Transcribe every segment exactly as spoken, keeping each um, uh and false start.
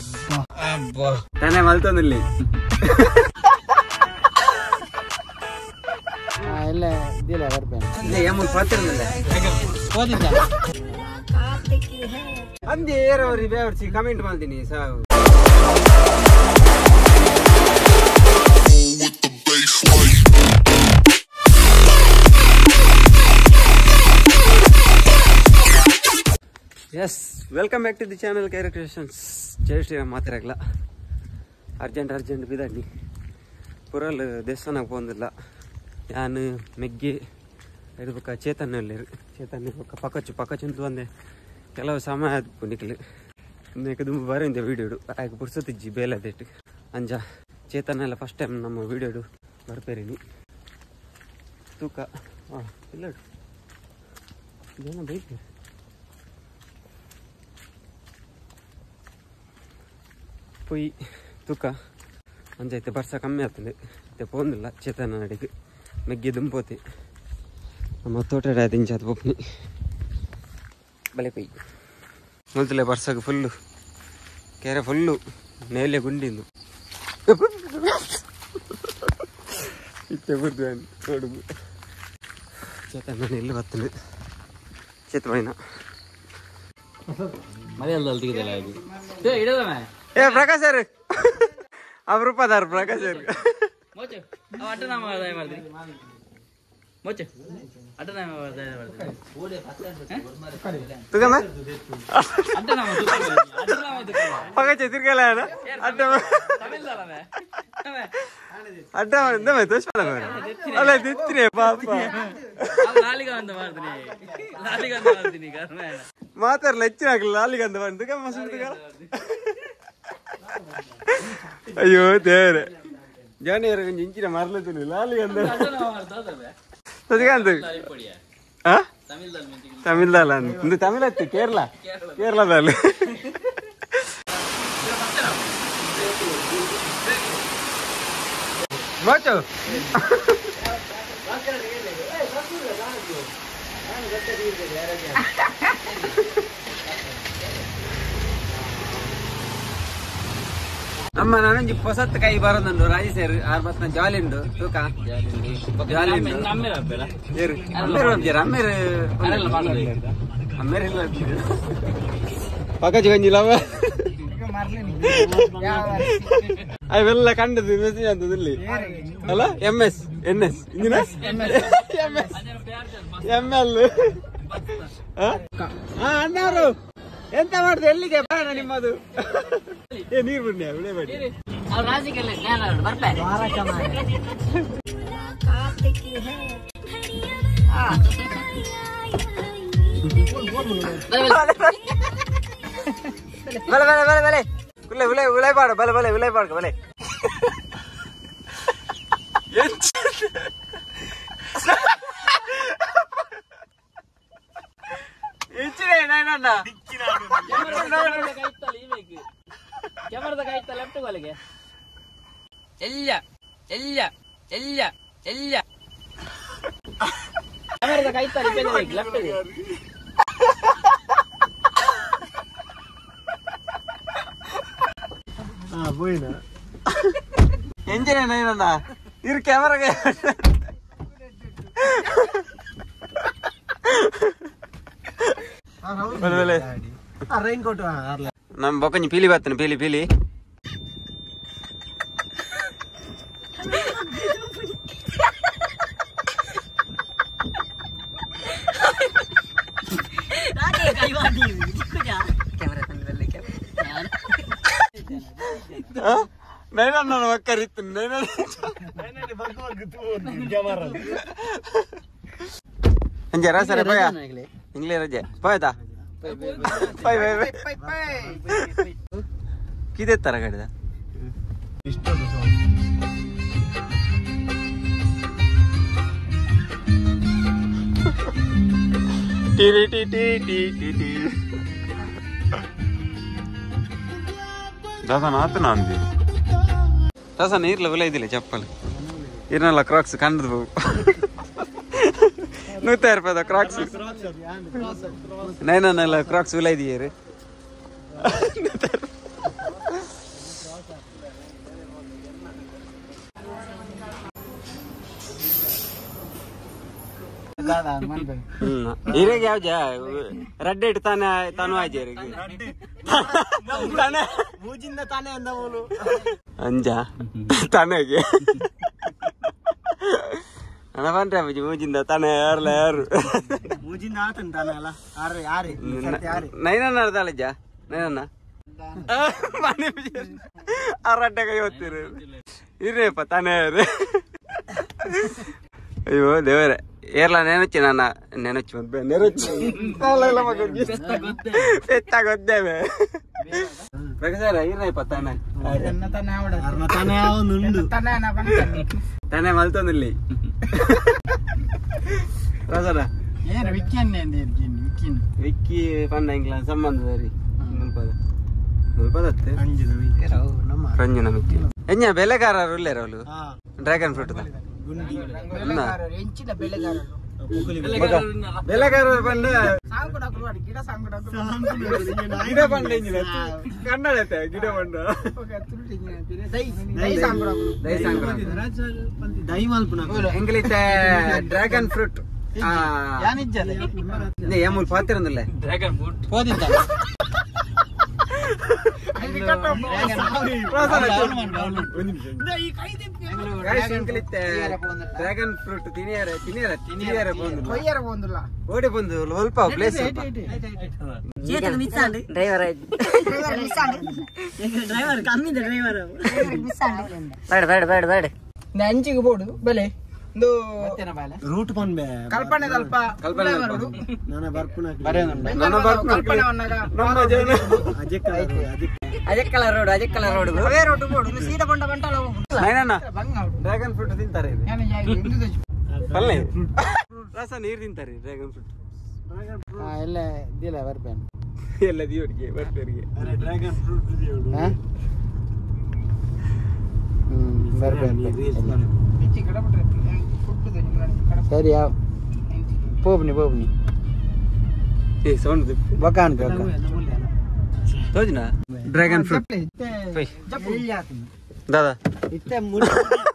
ತಾನೇ ಮಲ್ತೊಂದಿಲ್ಲಿ ಇಲ್ಲ ಇದಿಲ್ಲ ಬರ್ಬೇನೆ ಏಮನ್ ಪಾತಿರಲಿಲ್ಲ ಓದಿದ್ದ ಅಂದೇ ಏರವರಿ ಬೇವರ್ಸಿ ಕಮೆಂಟ್ ಮಾಡ್ತೀನಿ ಸಾವು ಎಸ್ welcome back to the channel Kaira creations. ಜೈ ಶ್ರೀರಾಮ್ ಮಾತಾಡಲ್ಲ ಅರ್ಜೆಂಟ್ ಅರ್ಜೆಂಟ್ ಬಿದ್ದಾಡಿ ಪುರಲ್ ದೇವಸ್ಥಾನಕ್ಕೆ ಬಂದಿಲ್ಲ ನಾನು ಮೆಗ್ಗೆ ಇರ್ಬೇಕ ಚೇತನಲ್ಲಿ ಚೇತನ್ ಇರ್ಬೇಕ ಪಕ್ಕಚ್ಚು ಪಕ್ಕಚ್ಚು ಬಂದೆ ಕೆಲವು ಸಮಯ ಆದ ನಿಕ್ಲು ತುಂಬ ಬರೋಂದೆ ವೀಡಿಯೋಡು ಆಗ ಪುರ್ಸತಿಜ್ಜಿ ಬೇಲೆ ಅದೇಟು ಅಂಜ ಚೇತನೆಲ್ಲ ಫಸ್ಟ್ ಟೈಮ್ ನಮ್ಮ ವೀಡಿಯೋಡು ಬರ್ಪೇರಿನಿ ತೂಕ ಹಾಂ ಇಲ್ಲ ಜನ ಬೈಕ್ ಪೊಯ್ ತೂಕ ಅಂಜೈತೆ ಬರ್ಸ ಕಮ್ಮಿ ಆಗ್ತದೆ ಮತ್ತೆ ಪೋಂದಿಲ್ಲ ಚೇತನ ನಡಿಗೆ ಮೆಗ್ಗೆ ದುಂಪೋತಿ ನಮ್ಮ ತೋಟ ಇಂಚದ ಪೊಪ್ನಿ ಬಲೆ ಪೊಯ್ ಮೊದಲೇ ಬರ್ಸಾಗ ಫುಲ್ಲು ಕೆರೆ ಫುಲ್ಲು ನೇಲೆ ಗುಂಡಿಂದು ಇತ್ತೆ ಬುದ್ಧ ನೋಡುದು ಚೇತನ ಇಲ್ಲಿ ಬರ್ತದೆ ಚೇತಮೈನ ಏ ಪ್ರಕಾಶ್ ಸರ್ ಅಪರೂಪದಾರ ಪ್ರಕಾಶ್ ಸರ್ ಪಕ್ಕ ತಿರ್ಗಲ್ಲ ಅಡ್ಡ ಅಡ್ಡ ಅಲ್ಲ ತಿತ್ರಿ ಪಾಪ ಮಾತಾಡಲ್ಲ ಹೆಚ್ಚಿನ ಆಗಲ್ಲ ಅಲ್ಲಿಗಂತ ಬಂದು ಮಸೂದ ಅಯ್ಯೋ ದೇವ್ರೆ ಜಾನಿಯರ ಇಂಚಿನ ಮರಲತ್ತಿಲ್ಲ ಅಲ್ಲಿಗಂತ ಸದಿಗಂತ ತಮಿಳ್ದಲ್ಲ ಇಂದು ತಮಿಳ್ ಹತ್ತಿ ಕೇರಳ ಕೇರಳದಲ್ಲಿ ಮೋಚು ನಮ್ಮ ನನಂಜಿ ಹೊಸತ್ ಕೈ ಬರೋದಂಡು ರಾಜಿ ಸೇರ್ ಆರ್ ಬಸ್ ಜಾಲಿ ಉಂಡು ತೂಕ ಜಾಲಿ ಉಂಡು ಅಮ್ಮೇರ್ ಅಮ್ಮೇರ್ ಇಲ್ಲ ಪಕ್ಕಜಿ ಗಂಜಿಲ್ಲ ಅವೆಲ್ಲ ಕಂಡದು ಮೆಸೇಜ್ ಅಂತದಲ್ಲಿ ಅಲ್ಲ M S N S M L ಅಣ್ಣವರು ಎಂತ ಮಾಡುದು ಎಲ್ಲಿಗೆ ಬಾಣ ನಿಮ್ಮದು ಏ ನೀರು ಬಿಡ್ನಿ ಬಿಡಬೇಡಿ ಬಲೆ ಬಲೆ ಬಲೆ ಬಲೆ ಉಳೆ ಉಳೆ ಉಳೆ ಪಾಡು ಬಲೆ ಬಲೆ ಉಳೆ ಪಾಡ್ಕ ಬಲೆ ಕ್ಯಾಮರಾದ ಕೈತ ಲೆಫ್ಟ್ ಗೋಲಿಗೆ ಎಲ್ಲ ಎಲ್ಲ ಎಲ್ಲ ಎಲ್ಲ ಕ್ಯಾಮರಾದ ಕೈತ ಲೆಫ್ಟ್ ಹಾ ಬೋಯ್ನ ಎಂಜಿನ ಏನಣ್ಣ ಇರು ಕ್ಯಾಮರಾಗೆ ರೈನ್ ಕೋಟ್ ನಮ್ ಬೊಕ್ಕಂಜಿ ಪೀಲಿ ಬರ್ತೇನೆ ಪೀಲಿ ಪೀಲಿ ನೈನಣ್ಣ ಒಕ್ಕರಿತ್ತು ಅಂಜೆ ರಸರೆ ಪಯ ಇಂಗ್ಲೇ ರಜೆ ಪಯತಾ ಪೈ ಪೈ ಪೈ ಪೈ ಕಿದೆ ತರ ಗಡಿದ ಟಿ ಟಿ ಟಿ ಟಿ ಟಿ ಟಿ ದಾಸನ ಆತ ನಾಂದಿ ದಾಸನ ಇರ್ಲ ವಿಲ ಇದಿಲ್ಲ ಚಪ್ಪಲ್ ಇರ್ನಲ್ಲ ಕ್ರಾಕ್ಸ್ ಕಂಡದು ನೂತ ರೂಪಾಯಿದ ಕ್ರಾಕ್ಸ್ ನೈನಲ್ಲ ಕ್ರಾಕ್ಸ್ ವಿಲ ಇದೆಯೇ ಇರಿಗೆ ಯಾವ ಜಾ ರಡ್ಡೆ ಇಟ್ಟು ತಾನೆ ತಾನು ಆಜೆ ತಾನೆ ಮೂಜಿಂದ ತಾನೆ ಅಂದ ಅವನು ಅಂಜ ತಾನೆಗೆ ಅಣ್ಣ ಬಂದ್ರೆ ಬುಜಿ ಮೂಜಿಂದ ತಾನೆ ಯಾರಲ್ಲ ಯಾರು ಮೂಜಿಂದ ಆತನ ತಾನೆ ಅಲ್ಲ ಆರು ಯಾರು ನೈನನ್ನ ಅರ್ಧಲ್ಲಜ್ಜ ನೈನನ್ನ ಆ ರಡ್ಡೆ ಕೈ ಹೊತ್ತಿರು ಇರ್ರಿಯಪ್ಪ ತಾನೆ ಯಾರು ಅಯ್ಯೋ ದೇವರೇ ಏರ್ಲ ನೆನಚ್ಚಿ ನನ್ನ ನೆನಚ್ಚಿ ಬಂದ ನೆನಚ್ಚಿ ಗೊತ್ತೇವೆ ಪ್ರಕಾಶ್ ಇರ್ರಪ್ಪ ತಾನೆ ತಾನೆ ಮಲ್ತೊಂದಿಲ್ಲಿ ಪ್ರಸಾದ ವಿಕ್ಕಿ ಪಂಡ ಇಂಗ್ಲ ಸಂಬಂಧ ರೀ ಮುಲ್ಪದ ಮುಲ್ಪದತ್ತೆ ರಂಜನ ಮಿಕ್ಕಿ ಎಂಜ ಬೆಲೆಗಾರರು ಇಲ್ಲೇರ ಅವಳು ಡ್ರ್ಯಾಗನ್ ಫ್ರೂಟ್ ಬೆಲೆಗಾರರು ಬಂದ ಗಿಡ ಬಂಡ ಕನ್ನಡ ಗಿಡ ಬಂಡ ಎಂಗ್ಲಿತೆ ಡ್ರ್ಯಾಗನ್ ಫ್ರೂಟ್ ಏಮೂಲ್ ಪಾತಿರಂದಿಲ್ಲ ಡ್ರ್ಯಾಗನ್ ಫ್ರೂಟ್ ಹೋದಿದ್ದ ಡ್ರ್ಯಾಗನ್ ಫ್ರೂಟ್ ತಿನಿಯಾರ ತಿನಿಯಾರ ತಿನಿಯಾರ ಬಂದು ಓಡಿ ಬಂದು ಸ್ವಲ್ಪ ಪ್ಲೇಸ್ ಡ್ರೈವರ್ ಡ್ರೈವರ್ ಕಮ್ಮಿ ಡ್ರೈವರ್ ಬೇಡ ಬೇಡ ಬೇಡ ಬೇಡ ಅಂಚಿಗೆ ಬೋಡು ಬೆಲೆ ರೂಟ್ ಬಂದ್ಬೆ ಕಲ್ಪನೆ ಸ್ವಲ್ಪ ಕಲ್ಪನೆ ನನ್ನ ಬರ್ಪುನ ನನ್ನ ಬರ್ಪುನ ಅಜಕ್ ಕಲರ್ ರೋಡ್ ಅಜಕ್ ಕಲರ್ ರೋಡ್ ಅವೇ ರೋಡ್ ಬೋಡು ಸೀದಾ ಬಂಡ ಬಂಟಲ್ಲ ನೈನಣ್ಣ ಡ್ರ್ಯಾಗನ್ ಫ್ರೂಟ್ ತಿಂತಾರೆ ಪಲ್ಲೆ ರಸ ನೀರು ತಿಂತಾರೆ ಡ್ರ್ಯಾಗನ್ ಫ್ರೂಟ್ ಎಲ್ಲ ದಿಲ್ಲ ಬರ್ಪೇನ್ ಎಲ್ಲ ದಿವರಿಗೆ ಬರ್ಪೇರಿಗೆ ಡ್ರ್ಯಾಗನ್ ಫ್ರೂಟ್ ದಿಯೋಡು ಹ್ಮ್ ಬರ್ಪೇನ್ ಬಿಚ್ಚಿ ಕಡ ಬಿಟ್ರೆ ಸರಿ ಪೋಬ್ನಿ ಪೋಬ್ನಿ ಏ ಸೌಂಡ್ ಬಕಾನ್ ತೋಜ್ನಾ ಡ್ರ್ಯಾಗನ್ ಫ್ರೂಟ್ ದಾದಾ ಇತ್ತೆ ಮುಡಿ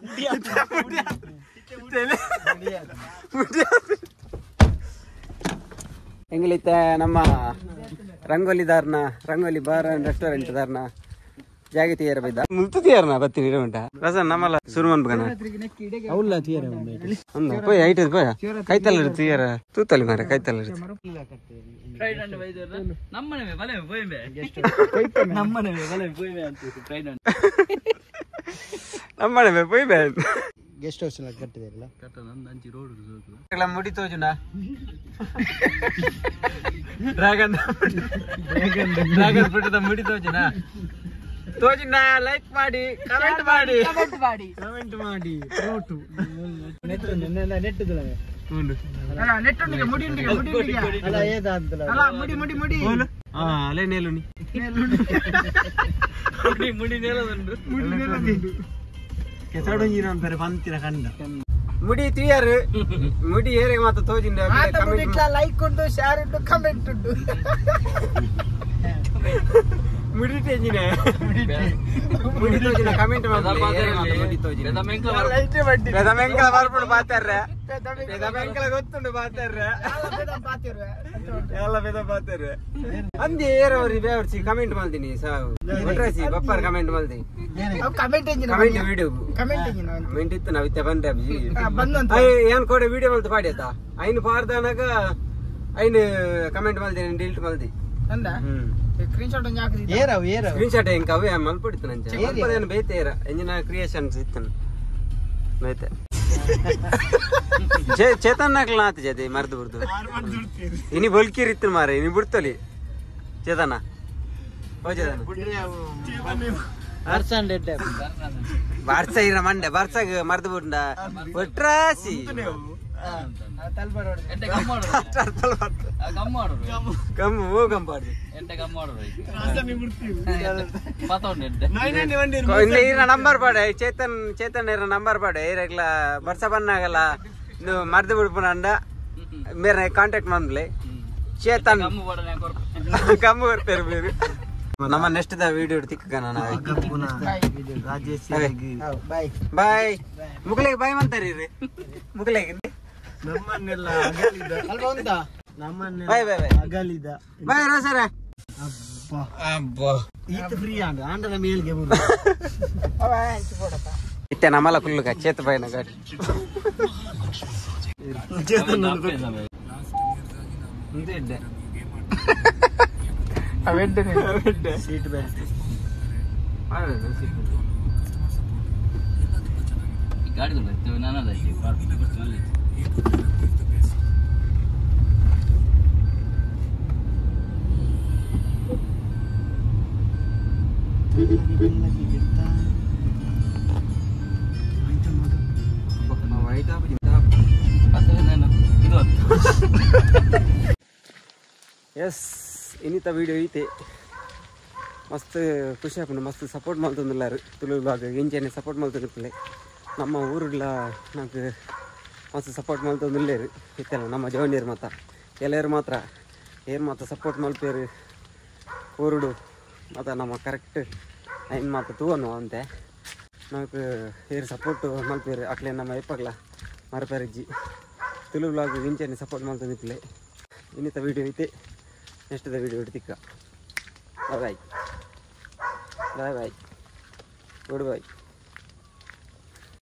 ಹೆಂಗಲಿತ್ತೆ ನಮ್ಮ ರಂಗೋಲಿದಾರ್ನ ರಂಗೋಲಿ ಬಾರ್ ಅಂಡ್ ರೆಸ್ಟೋರೆಂಟ್ ದಾರ್ನ ಜಾಗ ತೀಯರ ಬೈದ ಮುಲ್ತು ತೀಯರ್ನ ಬತ್ತಿ ನೀರು ಉಂಟ ರಸ ನಮ್ಮಲ್ಲ ಸುರುಮನ್ ಬಗನ ಅವಲ್ಲ ತೀಯರ ಅಂದ ಪೋಯ್ ಐಟ್ ಪೋಯ ಕೈತಲ್ಲ ತೀಯರ ತೂತಲ್ಲಿ ಮಾರೆ ಕೈತಲ್ಲ ಫ್ರೈಡ್ ಅಂಡ್ ಬೈದರ ನಮ್ಮನೆ ಬಲೆ ಪೋಯ್ಬೆ ನಮ್ಮನೆ ಬಲೆ ಪೋಯ್ಬೆ ಅಂತ ಫ್ರೈಡ್ ಅಂಡ್ ನಮ್ಮನೆ ಪೋಯ್ಬೆ ಗೆಸ್ಟ್ ಹೌಸ್ ಎಲ್ಲ ಕಟ್ಟಿದಿರಲ್ಲ ಕಟ್ಟ ನಂದ ಅಂಚಿ ರೋಡ್ ಎಲ್ಲ ಮುಡಿ ತೋಜುನ ಡ್ರ್ಯಾಗನ್ ಡ್ರ್ಯಾಗನ್ ಡ್ರ್ಯಾಗನ್ ಫ್ರೂಟ್ ದ ಮುಡಿ ತೋಜುನ ತೋಜಿನ ಲೈಕ್ ಮಾಡಿ ಕಮೆಂಟ್ ಮಾಡಿ ಕಮೆಂಟ್ ಮಾಡಿ ಕಮೆಂಟ್ ಮಾಡಿ ಫ್ರೂಟ್ ನೆಟ್ ನೆಟ್ ದಲವೆ ಉಂಡು ಅಲ್ಲ ನೆಟ್ ಉಂಡಿಗೆ ಮುಡಿ ಉಂಡಿಗೆ ಮುಡಿ ಉಂಡಿಗೆ ಅಲ್ಲ ಏದಾಂತಲ್ಲ ಅಲ್ಲ ಮುಡಿ ಮುಡಿ ಮುಡಿ ಆ ಅಲೆ ನೇಲುನಿ ಮುಡಿ ಮುಡಿ ನೇಲುಂಡು ಮುಡಿ ನೇಲುಂಡು ಕೆಸಡೊಂಜಿನ ಅಂತಾರೆ ಬಂತಿರ ಕಂಡ ಮುಡಿ ತೀಯರು ಮುಡಿ ಏರೆ ಮಾತ್ರ ತೋಜಿನ ಕಮೆಂಟ್ ಲೈಕ್ ಉಂಟು ಶೇರ್ ಉಂಟು ಕಮೆಂಟ್ ಉಂಟು ಮುಡಿ ತೇಜಿನ ಮುಡಿ ತೋಜಿನ ಕಮೆಂಟ್ ಮಾಡಿ ಮುಡಿ ತೋಜಿನ ಬೆದಮೆಂಕಲ ಬರ್ಬಿಡು ಬಾತಾರ್ರೆ ಬೆದಮೆಂಕಲ ಗೊತ್ತುಂಡು ಬಾತಾರ್ರೆ ಎಲ್ಲ ಬೆದ ಬಾತಾರ್ರೆ ಅಂದಿ ಏರವರಿ ಬೇವರ್ಸಿ ಕಮೆಂಟ್ ಮಾಡ್ತೀನಿ ಸಾವು ಒಟ್ರಾಸಿ ಬಪ್ಪರ್ ಕಮೆಂಟ್ ಮಾಡ್ತೀನಿ ಕಮೆಂಟ್ ಕಮೆಂಟ್ ವಿಡಿಯೋ ಕಮೆಂಟ್ ಇತ್ತು ನಾವು ಇತ್ತೆ ಬಂದೆ ಏನ್ ಕೋಡೆ ವಿಡಿಯೋ ಮಲ್ತು ಪಾಡಿ ಆಯ್ತಾ ಐನು ಪಾರ್ದನಾಗ ಐನು ಕಮೆಂಟ್ ಮಾಡ್ತೀನಿ ಡಿಲೀಟ್ ಮಾಡ್ದಿ ಅಂದ ಸ್ಕ್ರೀನ್ ಶಾಟ್ ಒಂಜಿ ಹಾಕಿದಿ ಏರವ ಏರವ ಸ್ಕ್ರೀನ್ ಶಾಟ್ ಎಂಕ ಅವೇ ಮಲ್ಪಡಿತು ನಂಚೆ ಮಲ್ಪದೇನ ಬೇತೆ ಏರ ಎಂಜಿನ ಕ್ರಿಯೇಷನ್ಸ್ ಇತ್ತನ ಬೇತೆ ಚೇತನ್ ನಾಕ್ಲ ಆತ ಜದೆ ಮರ್ದು ಬಿಡ್ದು ಇನಿ ಬಲ್ಕಿರ್ ಇತ್ತು ಮಾರೆ ಇನಿ ಬಿಡ್ತಲಿ ಚೇತನ ಓ ಚೇತನ ಬರ್ಸಂಡ್ ಎಡ್ಡೆ ಬರ್ಸ ಇರ ಮಂಡೆ ಬರ್ಸಗ ಮರ್ದು ಬಿಡ್ಡ ಒಟ್ರಾಸಿ ನಂಬರ್ ಪಾಡೆ ಚೇತನ್ ಚೇತನ್ ನಂಬರ್ ಪಾಡೆ ಇರಗ್ಲ ಬರ್ಸ ಬನ್ನಾಗಲ್ಲ ನೀವು ಮರ್ದು ಬಿಡ್ಪುನಂಡ ಮೇರೆ ಕಾಂಟ್ಯಾಕ್ಟ್ ಮಾಡ್ಲಿ ಚೇತನ್ ಕಮ್ಮು ಬರ್ತಾರೆ ಬೇರೆ ನಮ್ಮ ನೆಕ್ಸ್ಟ್ ದ ವಿಡಿಯೋ ತಿಕ್ಕ ನಾನು ಬಾಯ್ ಬಾಯ್ ಮುಗಲೆಗೆ ಬಾಯ್ ಮಾಡ್ತಾರಿ ಮುಗಲೆಗೆ ನಮ್ಮನ್ನೆಲ್ಲ ಅಗಲಿದ ಅಲ್ವಾ ಅಂತ ನಮ್ಮನ್ನೆಲ್ಲ ಬಾಯ್ ಬಾಯ್ ಬಾಯ್ ಅಗಲಿದ ಬಾಯ್ ರೋಸರ ಅಬ್ಬಾ ಅಬ್ಬಾ ಈತ ಫ್ರೀ ಆಂಡ ಆಂಡದ ಮೇಲ್ಗೆ ಬರು ಇತ್ತೆ ನಮ್ಮಲ್ಲ ಫುಲ್ ಚೇತ ಬಾಯ್ನ ಗಾಡಿ ಸೀಟ್ ಬೆಲ್ಟ್ ಗಾಡಿ ನಾನಲ್ಲ ಎಸ್ ಇನ್ನಿತ ವಿಡಿಯೋ ಐತೆ ಮಸ್ತ್ ಖುಷಿ ಆಪುಂಡು ಮಸ್ತ್ ಸಪೋರ್ಟ್ ಮಲ್ತೊಂದುಲ್ಲಾರು ತುಳು ಬ್ಲಾಗ್ ಇಂಚೆನೆ ಸಪೋರ್ಟ್ ಮಲ್ತೊಂದಿಪ್ಪಲೆ ನಮ್ಮ ಊರುಡ್ಲ నాకు ಮಸ್ತ್ ಸಪೋರ್ಟ್ ಮಲ್ತೊಂದುಲ್ಲೇರು ಇತ್ತೆಲ್ಲ ನಮ್ಮ ಜವನಿಯರು ಮಾತ ಎಲ್ಲರು ಮಾತ್ರ ಏನು ಮಾತ ಸಪೋರ್ಟ್ ಮಲ್ಪೇರು ಊರುಡು ಮತ್ತು ನಮ್ಮ ಕರೆಕ್ಟ್ ಐನ್ ಮಾತು ತೂವನು ಅಂತೆ నాకు ಏರು ಸಪೋರ್ಟ್ ಮಲ್ಪೇರು ಅಕ್ಲೆ ನಮ್ಮ ಎಪ್ಪಗ್ಲ ಮರಪೇರಿಜ್ಜಿ ತುಳು ಬ್ಲಾಗ್ ಇಂಚೆನೆ ಸಪೋರ್ಟ್ ಮಲ್ತೊಂದಿಪ್ಪಲೆ ಇನ್ನಿತ ವಿಡಿಯೋ ಐತೆ ನೆಕ್ಸ್ಟ್ ವಿಡಿಯೋ ಇಡ್ತಿಕ್ಕ bye bye bye bye good ಬಾಯ್